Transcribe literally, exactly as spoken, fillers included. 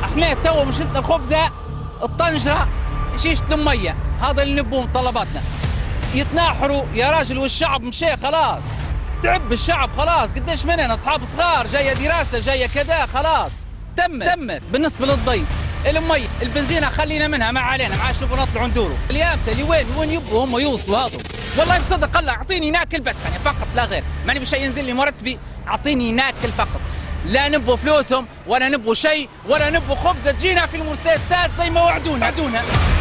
حميت تو مش انت الخبزه الطنجره شيشه الميه، هذا اللي نبوه طلباتنا. يتناحروا يا راجل والشعب مشى خلاص، تعب الشعب خلاص. قديش مننا اصحاب صغار جايه دراسه جايه كذا خلاص تمت تمت. بالنسبه للضي المي البنزينه خلينا منها ما علينا، ما عادش نبغى نطلعوا ندوروا. اليابته اللي وين وين يبغوا هم يوصلوا هذا. والله بصدق الله اعطيني ناكل بس يعني فقط لا غير، ماني بشيء ينزل لي مرتبي، اعطيني ناكل فقط. لا نبغوا فلوسهم ولا نبغوا شيء ولا نبغوا خبزه تجينا في المرسيدسات زي ما وعدونا.